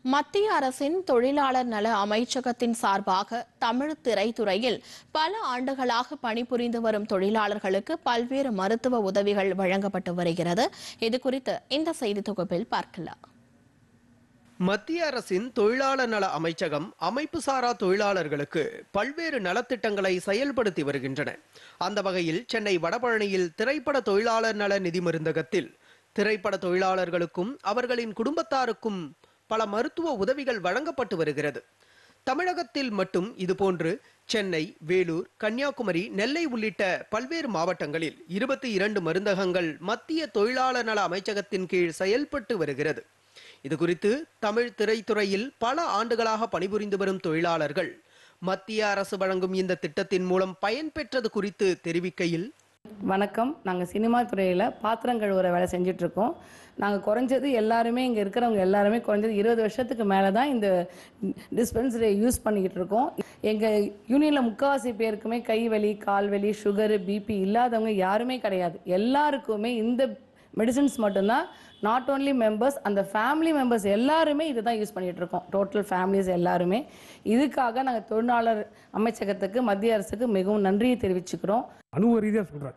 மத்திய அரசின் தொழிலாளர் நல அமைச்சகத்தின் சார்பாக தமிழ் திரைத்துறையில் பல ஆண்டுகளாக பணிபுரிந்து வரும் தொழிலாளர்களுக்கு பல்வேறு மருத்துவ உதவிகள் வழங்கப்பட்டு வருகிறது. இதுகுறித்து இந்த செய்தி தொகுப்பில் பார்க்கலாம். மத்திய அரசின் தொழிலாளர் நல அமைச்சகம் அமைப்பு சாரா தொழிலாளர்களுக்கு பல்வேறு நலத்திட்டங்களை செயல்படுத்தி வருகின்றன. அந்த வகையில் சென்னை வடபழனியில் திரைப்பட தொழிலாளர் நல நிதி மருந்தகத்தில் திரைப்பட தொழிலாளர்களுக்கும் அவர்களின் குடும்பத்தாருக்கும் பல மருத்துவ உதவிகள் வழங்கப்பட்டு வருகிறது. தமிழகத்தில் மட்டும் இதுபோன்று சென்னை, வேலூர், கன்னியாகுமரி, நெல்லை உள்ளிட்ட பல்வேறு மாவட்டங்களில் 22 மருந்தகங்கள் மத்திய தொழிலாளர் நல அமைச்சகத்தின் கீழ் செயல்பட்டு வருகிறது. இதுகுறித்து தமிழ் திரைத்துறையில் பல ஆண்டுகளாக பணிபுரிந்து வரும் தொழிலாளர்கள் மத்திய அரசு வழங்கும் இந்த திட்டத்தின் மூலம் பயன்பெற்றது குறித்து தெரிவிக்கையில், வணக்கம். நாங்கள் சினிமா துறையில் பாத்திரம் கழுவுற வேலை செஞ்சிட்ருக்கோம். நாங்கள் குறைஞ்சது எல்லாருமே இங்கே இருக்கிறவங்க எல்லாருமே குறைஞ்சது 20 வருஷத்துக்கு மேலே தான் இந்த டிஸ்பென்சரியை யூஸ் பண்ணிக்கிட்டு இருக்கோம். எங்கள் யூனியனில் முக்கால்வாசி பேருக்குமே கை வலி, கால் வலி, சுகரு, பிபி இல்லாதவங்க யாருமே கிடையாது. எல்லாருக்குமே இந்த மெடிசன்ஸ் மட்டும்தான். நாட் ஓன்லி மெம்பர்ஸ், அந்த ஃபேமிலி மெம்பர்ஸ் எல்லாருமே இதை தான் யூஸ் பண்ணிகிட்டு இருக்கோம். டோட்டல் ஃபேமிலிஸ் எல்லாருமே. இதுக்காக நாங்கள் தொழிலாளர் அமைச்சகத்துக்கு, மத்திய அரசுக்கு மிகவும் நன்றியை தெரிவிச்சுக்கிறோம். அனுபவ ரீதியாக சொல்கிறேன்.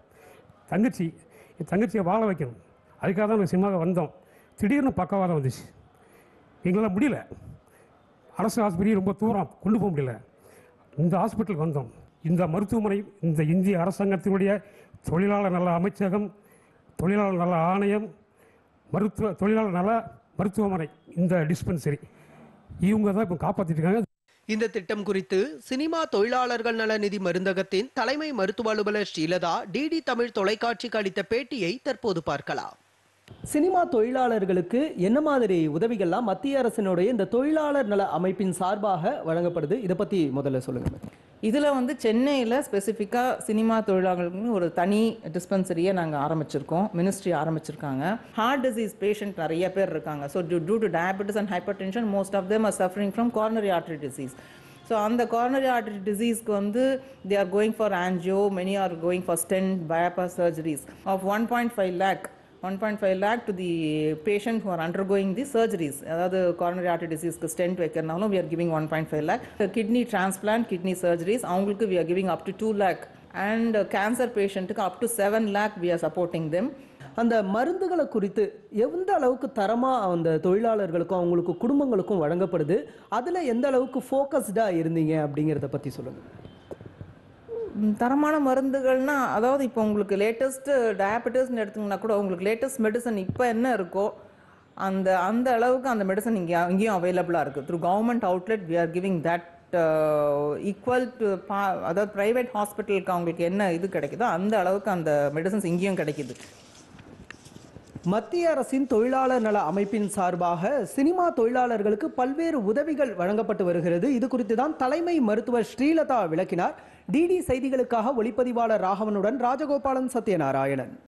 என் தங்கச்சியை வாழ வைக்கணும், அதுக்காக தான் நாங்கள் சினிமாவுக்கு வந்தோம். திடீர்னு பக்கவாதம் வந்துச்சு, எங்களால் முடியல. அரசு ஆஸ்பத்திரி ரொம்ப தூரம் கொண்டு போக முடியல. இந்த ஹாஸ்பிட்டலுக்கு வந்தோம். இந்த மருத்துவமனை, இந்த இந்திய அரசாங்கத்தினுடைய தொழிலாளர் நல அமைச்சகம், தொழிலாளர் நல ஆணையம், தொழிலாளர் நல மருத்துவமனை, இந்த டிஸ்பென்சரி இவங்க தான் இப்போ காப்பாற்றிட்டு இருக்காங்க. இந்த திட்டம் குறித்து சினிமா தொழிலாளர்கள் நல நிதி மருந்தகத்தின் தலைமை மருத்துவ அலுவலர் ஸ்ரீலதா டிடி தமிழ் தொலைக்காட்சிக்கு அளித்த பேட்டியை தற்போது பார்க்கலாம். சினிமா தொழிலாளர்களுக்கு என்ன மாதிரி உதவிகள்லாம் மத்திய அரசினுடைய இந்த தொழிலாளர் நல அமைப்பின் சார்பாக வழங்கப்படுது, இதை பற்றி முதல்ல சொல்லுங்க. இதில் சென்னையில் ஸ்பெசிஃபிக்காக சினிமா தொழிலாளர்களுக்கு ஒரு தனி டிஸ்பென்சரியை நாங்கள் ஆரம்பிச்சிருக்கோம். மினிஸ்ட்ரி ஆரம்பிச்சிருக்காங்க. ஹார்ட் டிசீஸ் பேஷண்ட் நிறைய பேர் இருக்காங்க. So due to diabetes and hypertension most of them are suffering from coronary artery disease. So அந்த கார்னரி ஆர்டரி டிசீஸ்க்கு they are going for angio, many are going for stent, bypass surgeries of 1.5 lakh to the patient who are undergoing the surgeries. அதாவது coronary artery disease க்கு stent வைக்கிறனாலும் we are giving 1.5 lakh. Kidney transplant, kidney surgeries அவங்களுக்கு we are giving up to 2 lakh. And cancer patientக்கு up to 7 lakh we are supporting them. அந்த மருந்துகளை குறித்து எந்த அளவுக்கு தரமாக அந்த தொழிலாளர்களுக்கும் அவங்களுக்கு குடும்பங்களுக்கும் வழங்கப்படுது, அதில் எந்த அளவுக்கு ஃபோக்கஸ்டாக இருந்தீங்க அப்படிங்கிறத பற்றி சொல்லுங்கள். தரமான மருந்துகள்னா, அதாவது இப்போ உங்களுக்கு லேட்டஸ்ட்டு டயபெட்டிஸ்ன்னு எடுத்திங்கன்னா கூட உங்களுக்கு லேட்டஸ்ட் மெடிசன் இப்போ என்ன இருக்கோ அந்த அளவுக்கு அந்த மெடிசன் இங்கேயும் அவைலபிளாக இருக்குது. Through government outlet we are giving that equal to அதாவது ப்ரைவேட் ஹாஸ்பிட்டலுக்கு அவங்களுக்கு என்ன இது கிடைக்குதோ அந்த அளவுக்கு அந்த மெடிசன்ஸ் இங்கேயும் கிடைக்குது. மத்திய அரசின் தொழிலாளர் நல அமைப்பின் சார்பாக சினிமா தொழிலாளர்களுக்கு பல்வேறு உதவிகள் வழங்கப்பட்டு வருகிறது. இது குறித்து தான் தலைமை மருத்துவர் ஸ்ரீலதா விளக்கினார். டிடி செய்திகளுக்காக ஒளிப்பதிவாளர் ராகவனுடன் ராஜகோபாலன், சத்யநாராயணன்.